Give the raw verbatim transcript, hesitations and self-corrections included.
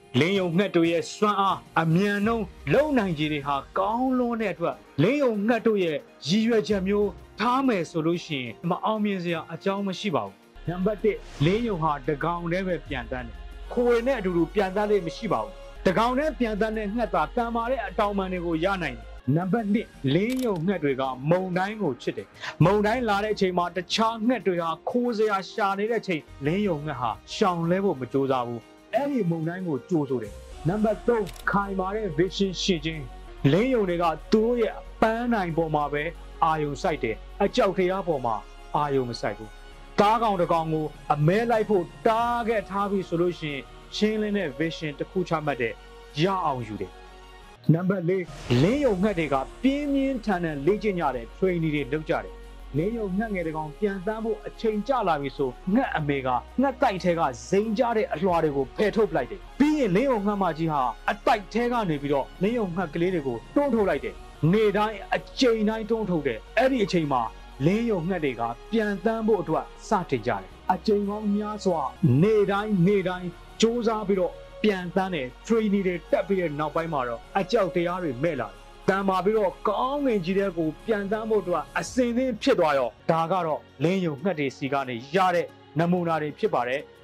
လင်းယုံငှက်တို့ရဲ့စွမ်းအားအမြန်နှုန်းလုံနိုင်ခြေတွေဟာကောင်းလွန်းတဲ့အတွက်လင်းယုံငှက်တို့ရဲ့ရည်ရွယ်ချက်မျိုးထားမယ်ဆိုလို့ရှိရင်မအောင်မြင်စရာအကြောင်းမရှိပါဘူးနံပါတ်တစ်လင်းယုံဟာတကောင်တည်းပဲပြန်တန်းတယ်ခိုးရနဲ့အတူတူပြန်တန်းလေးမရှိပါဘူးတကောင်နဲ့ပြန်တန်းတဲ့ငှက်သာတန်မာတဲ့အတောင်ပံတွေကိုရနိုင်တယ်နံပါတ်နှစ်လင်းယုံငှက်တွေကမုံတိုင်းကိုချစ်တယ်မုံတိုင်းလာတဲ့အချိန်မှာတခြားငှက်တွေဟာခိုးစရာရှာနေတဲ့အချိန်လင်းယုံငှက်ဟာရှောင်လဲဖို့မကြိုးစားဘူးအဲ့ဒီမုံတိုင်းကိုကြိုးဆိုတယ်နံပါတ်သုံးခိုင်မာတဲ့ vision ရှိခြင်းလင်းယုံတွေကသူတို့ရဲ့ပန်းနိုင်ပေါ်မှာပဲအာယုံစိုက်တယ်အကြောက်တရားပေါ်မှာအာယုံမစိုက်ဘူးတားကောင်တစ်ကောင်ကိုအမဲလိုက်ဖို့တားခဲ့ထားပြီဆိုလို့ရှိရင်ရှင်းလင်းတဲ့ vision တစ်ခုချမှတ်တဲ့ရအောင်ယူတယ်နံပါတ်လေးလင်းယုံငှက်တွေကပြင်းပြင်းထန်ထန်လေ့ကျင့်ကြတဲ့ training တွေလုပ်ကြတယ်လင်းယုံငှက်ငယ်တကောင်ပြန်တန်းဖို့အချိန်ကျလာပြီဆိုငှက်အမေကငှက်တိုက်ထဲကဇိမ်ကြတဲ့အလွှာတွေကိုဖယ်ထုတ်ပလိုက်တယ်ပြီးရင်လင်းယုံငှက်မကြီးဟာအတိုက်ထဲကနေပြီးတော့လင်းယုံငှက်ကလေးတွေကိုတွန်းထုတ်လိုက်တယ်နေတိုင်းအချိန်တိုင်းတွန်းထုတ်တယ်အဲ့ဒီအချိန်မှာလင်းယုံငှက်တွေကပြန်တန်းဖို့အတွက်စတင်ကြတယ်အချိန်ပေါင်းများစွာနေတိုင်းနေတိုင်းစူးစမ်းပြီးတော့ပြန်တန်းတဲ့ training တွေတက်ပြီးတဲ့နောက်ပိုင်းမှာတော့အကြောက်တရားတွေမဲ့လာတယ်တန်မာပြီးတော့ကောင်းငင်ကြီးတဲ့ကိုပြန်တန်းဖို့အတွက်အစင်သင်းဖြစ်သွားရောဒါကတော့လင်းယုံငှက်တွေစီကနေရတဲ့နမူနာတွေဖြစ်ပါတယ်